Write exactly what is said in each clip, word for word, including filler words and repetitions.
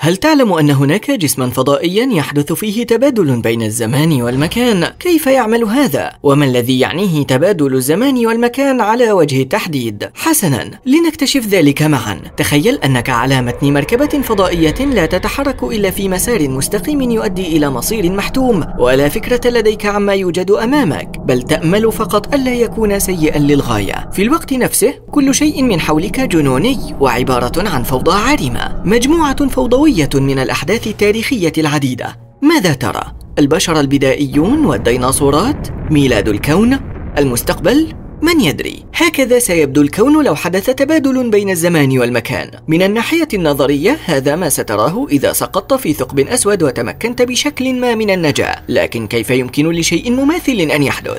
هل تعلم أن هناك جسما فضائيا يحدث فيه تبادل بين الزمان والمكان؟ كيف يعمل هذا؟ وما الذي يعنيه تبادل الزمان والمكان على وجه التحديد؟ حسنا، لنكتشف ذلك معا. تخيل أنك على متن مركبة فضائية لا تتحرك إلا في مسار مستقيم يؤدي إلى مصير محتوم، ولا فكرة لديك عما يوجد أمامك، بل تأمل فقط ألا يكون سيئا للغاية. في الوقت نفسه كل شيء من حولك جنوني وعبارة عن فوضى عارمة، مجموعة فوضوية من الأحداث التاريخية العديدة. ماذا ترى؟ البشر البدائيون والديناصورات؟ ميلاد الكون؟ المستقبل؟ من يدري؟ هكذا سيبدو الكون لو حدث تبادل بين الزمان والمكان. من الناحية النظرية هذا ما ستراه إذا سقطت في ثقب أسود وتمكنت بشكل ما من النجاة، لكن كيف يمكن لشيء مماثل أن يحدث؟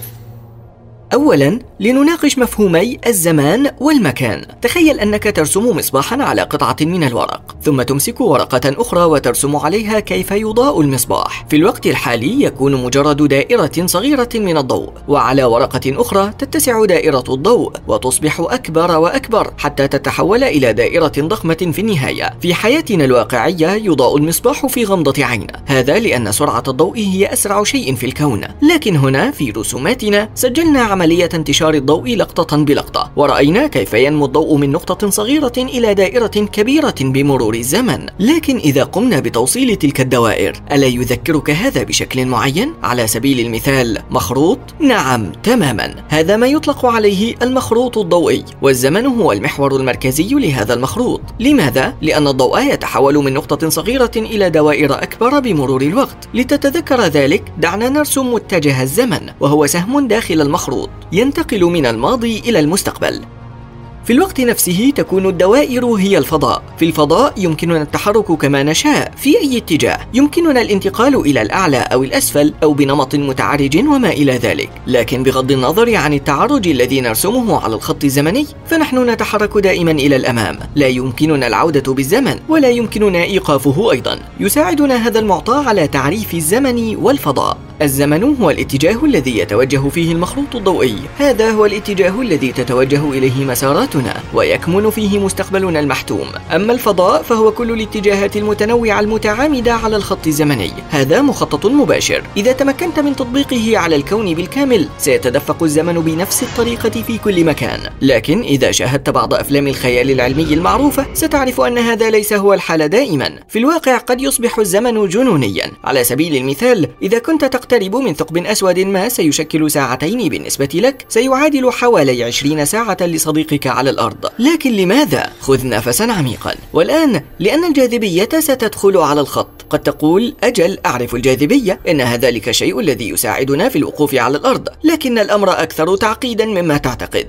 أولاً، لنناقش مفهومي الزمان والمكان. تخيل أنك ترسم مصباحاً على قطعة من الورق، ثم تمسك ورقة أخرى وترسم عليها كيف يضاء المصباح. في الوقت الحالي يكون مجرد دائرة صغيرة من الضوء، وعلى ورقة أخرى تتسع دائرة الضوء وتصبح أكبر وأكبر حتى تتحول إلى دائرة ضخمة في النهاية. في حياتنا الواقعية يضاء المصباح في غمضة عين، هذا لأن سرعة الضوء هي أسرع شيء في الكون. لكن هنا في رسوماتنا سجلنا عملية انتشار الضوء لقطة بلقطة، ورأينا كيف ينمو الضوء من نقطة صغيرة إلى دائرة كبيرة بمرور الزمن. لكن إذا قمنا بتوصيل تلك الدوائر، ألا يذكرك هذا بشكل معين؟ على سبيل المثال مخروط؟ نعم تماما، هذا ما يطلق عليه المخروط الضوئي، والزمن هو المحور المركزي لهذا المخروط. لماذا؟ لأن الضوء يتحول من نقطة صغيرة إلى دوائر أكبر بمرور الوقت. لتتذكر ذلك دعنا نرسم متجه الزمن، وهو سهم داخل المخروط ينتقل من الماضي إلى المستقبل. في الوقت نفسه تكون الدوائر هي الفضاء. في الفضاء يمكننا التحرك كما نشاء في أي اتجاه، يمكننا الانتقال إلى الأعلى أو الأسفل أو بنمط متعرج وما إلى ذلك. لكن بغض النظر عن التعرج الذي نرسمه على الخط الزمني، فنحن نتحرك دائما إلى الأمام، لا يمكننا العودة بالزمن ولا يمكننا إيقافه أيضا. يساعدنا هذا المعطى على تعريف الزمن والفضاء. الزمن هو الاتجاه الذي يتوجه فيه المخروط الضوئي، هذا هو الاتجاه الذي تتوجه إليه مساراتنا ويكمن فيه مستقبلنا المحتوم. أما الفضاء فهو كل الاتجاهات المتنوعة المتعامدة على الخط الزمني، هذا مخطط مباشر. إذا تمكنت من تطبيقه على الكون بالكامل سيتدفق الزمن بنفس الطريقة في كل مكان. لكن إذا شاهدت بعض أفلام الخيال العلمي المعروفة ستعرف أن هذا ليس هو الحال دائما. في الواقع قد يصبح الزمن جنونيا. على سبيل المثال، إذا كنت تقترب من ثقب أسود ما سيشكل ساعتين بالنسبة لك سيعادل حوالي عشرين ساعة لصديقك على الأرض. لكن لماذا؟ خذ نفسا عميقا. والآن لأن الجاذبية ستدخل على الخط. قد تقول أجل أعرف الجاذبية، إنها ذلك الشيء الذي يساعدنا في الوقوف على الأرض، لكن الأمر أكثر تعقيدا مما تعتقد.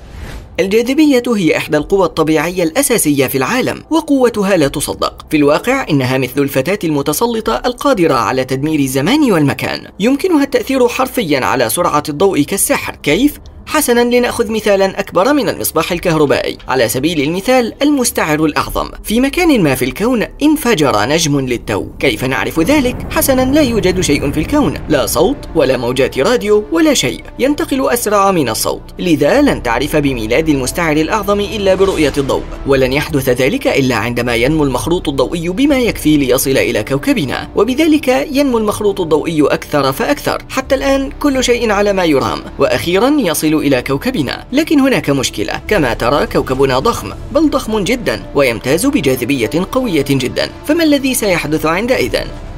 الجاذبية هي إحدى القوى الطبيعية الأساسية في العالم، وقوتها لا تصدق. في الواقع إنها مثل الفتاة المتسلطة القادرة على تدمير الزمان والمكان. يمكنها التأثير حرفيا على سرعة الضوء كالسحر. كيف؟ حسنا، لنأخذ مثالا أكبر من المصباح الكهربائي. على سبيل المثال المستعر الأعظم. في مكان ما في الكون انفجر نجم للتو. كيف نعرف ذلك؟ حسنا، لا يوجد شيء في الكون، لا صوت ولا موجات راديو ولا شيء ينتقل أسرع من الصوت، لذا لن تعرف بميلاد المستعر الأعظم إلا برؤية الضوء، ولن يحدث ذلك إلا عندما ينمو المخروط الضوئي بما يكفي ليصل إلى كوكبنا، وبذلك ينمو المخروط الضوئي أكثر فأكثر. حتى الآن كل شيء على ما يرام، وأخيرا يصل إلى كوكبنا. لكن هناك مشكلة، كما ترى كوكبنا ضخم، بل ضخم جدا، ويمتاز بجاذبية قوية جدا. فما الذي سيحدث عندئذ؟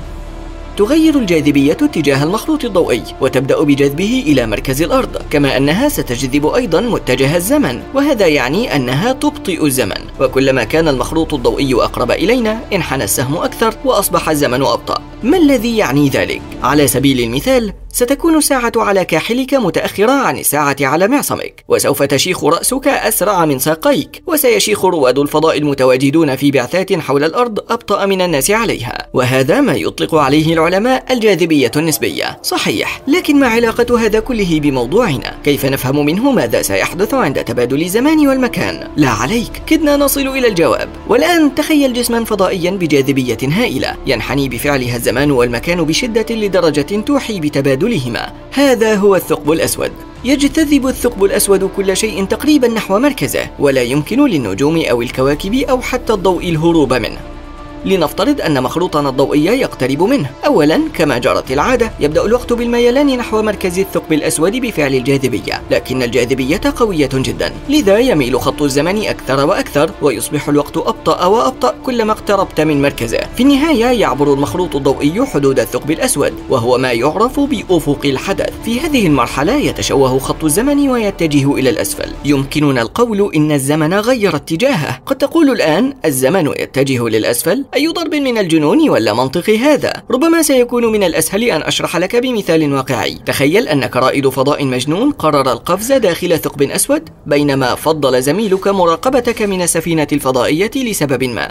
تغير الجاذبية اتجاه المخروط الضوئي وتبدأ بجذبه إلى مركز الأرض، كما أنها ستجذب أيضا متجه الزمن، وهذا يعني أنها تبطئ الزمن. وكلما كان المخروط الضوئي أقرب إلينا انحنى السهم أكثر وأصبح الزمن أبطأ. ما الذي يعني ذلك؟ على سبيل المثال ستكون الساعة على كاحلك متأخرة عن الساعة على معصمك، وسوف تشيخ رأسك أسرع من ساقيك، وسيشيخ رواد الفضاء المتواجدون في بعثات حول الأرض أبطأ من الناس عليها، وهذا ما يطلق عليه العلماء الجاذبية النسبية. صحيح، لكن ما علاقة هذا كله بموضوعنا؟ كيف نفهم منه ماذا سيحدث عند تبادل الزمان والمكان؟ لا عليك، كدنا نصل إلى الجواب. والآن تخيل جسما فضائيا بجاذبية هائلة ينحني بفعلها الزمان والمكان بشدة لدرجة توحي بتبادل لهما. هذا هو الثقب الأسود. يجتذب الثقب الأسود كل شيء تقريبا نحو مركزه، ولا يمكن للنجوم أو الكواكب أو حتى الضوء الهروب منه. لنفترض أن مخروطنا الضوئي يقترب منه. أولا كما جرت العادة يبدأ الوقت بالميلان نحو مركز الثقب الأسود بفعل الجاذبية، لكن الجاذبية قوية جدا، لذا يميل خط الزمن أكثر وأكثر ويصبح الوقت أبطأ وأبطأ كلما اقتربت من مركزه. في النهاية يعبر المخروط الضوئي حدود الثقب الأسود وهو ما يعرف بأفق الحدث. في هذه المرحلة يتشوه خط الزمن ويتجه إلى الأسفل. يمكننا القول إن الزمن غير اتجاهه. قد تقول الآن الزمن يتجه للأسفل؟ أي ضرب من الجنون ولا منطق هذا؟ ربما سيكون من الأسهل أن أشرح لك بمثال واقعي. تخيل أنك رائد فضاء مجنون قرر القفز داخل ثقب أسود بينما فضل زميلك مراقبتك من السفينة الفضائية لسبب ما.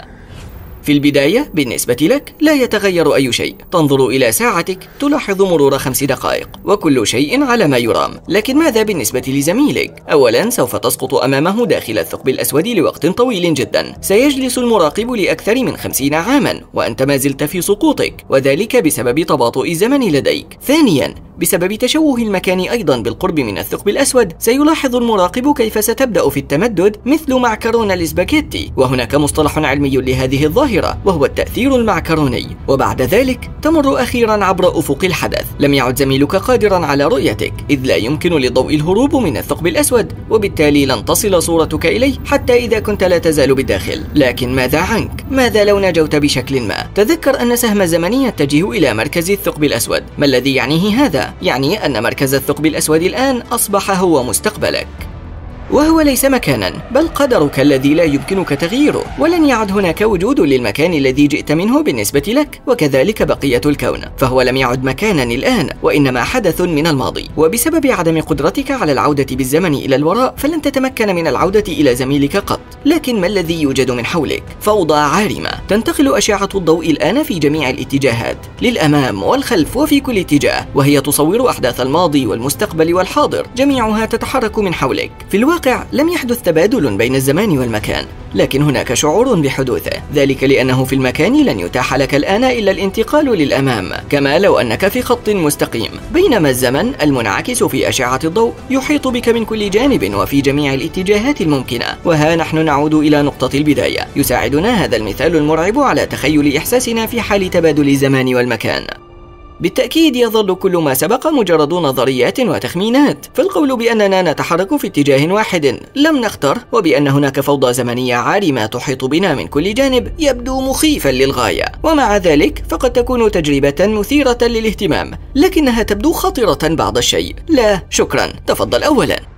في البداية بالنسبة لك لا يتغير أي شيء، تنظر إلى ساعتك تلاحظ مرور خمس دقائق وكل شيء على ما يرام. لكن ماذا بالنسبة لزميلك؟ أولا سوف تسقط أمامه داخل الثقب الأسود لوقت طويل جدا، سيجلس المراقب لأكثر من خمسين عاما وأنت ما زلت في سقوطك، وذلك بسبب تباطؤ الزمن لديك. ثانيا بسبب تشوه المكان أيضا بالقرب من الثقب الأسود سيلاحظ المراقب كيف ستبدأ في التمدد مثل معكرون الإسباجيتي، وهناك مصطلح علمي لهذه الظاهرة وهو التأثير المعكروني. وبعد ذلك تمر أخيرا عبر أفق الحدث. لم يعد زميلك قادرا على رؤيتك إذ لا يمكن للضوء الهروب من الثقب الأسود، وبالتالي لن تصل صورتك إليه حتى إذا كنت لا تزال بالداخل. لكن ماذا عنك؟ ماذا لو نجوت بشكل ما؟ تذكر أن سهم الزمن يتجه إلى مركز الثقب الأسود. ما الذي يعنيه هذا؟ يعني أن مركز الثقب الأسود الآن أصبح هو مستقبلك، وهو ليس مكانا بل قدرك الذي لا يمكنك تغييره، ولن يعد هناك وجود للمكان الذي جئت منه بالنسبة لك، وكذلك بقية الكون، فهو لم يعد مكانا الآن وإنما حدث من الماضي. وبسبب عدم قدرتك على العودة بالزمن إلى الوراء فلن تتمكن من العودة إلى زميلك قط. لكن ما الذي يوجد من حولك؟ فوضى عارمة. تنتقل أشعة الضوء الآن في جميع الاتجاهات، للأمام والخلف وفي كل اتجاه، وهي تصور أحداث الماضي والمستقبل والحاضر، جميعها تتحرك من حولك. في الواقع لم يحدث تبادل بين الزمان والمكان، لكن هناك شعور بحدوثه، ذلك لأنه في المكان لن يتاح لك الآن إلا الانتقال للأمام، كما لو أنك في خط مستقيم، بينما الزمن المنعكس في أشعة الضوء يحيط بك من كل جانب وفي جميع الاتجاهات الممكنة. وها نحن نعود إلى نقطة البداية. يساعدنا هذا المثال المرعب على تخيل إحساسنا في حال تبادل الزمان والمكان. بالتأكيد يظل كل ما سبق مجرد نظريات وتخمينات، فالقول بأننا نتحرك في اتجاه واحد لم نختر وبأن هناك فوضى زمنية عارمة تحيط بنا من كل جانب يبدو مخيفا للغاية، ومع ذلك فقد تكون تجربة مثيرة للاهتمام، لكنها تبدو خطرة بعض الشيء. لا شكرا، تفضل أولا.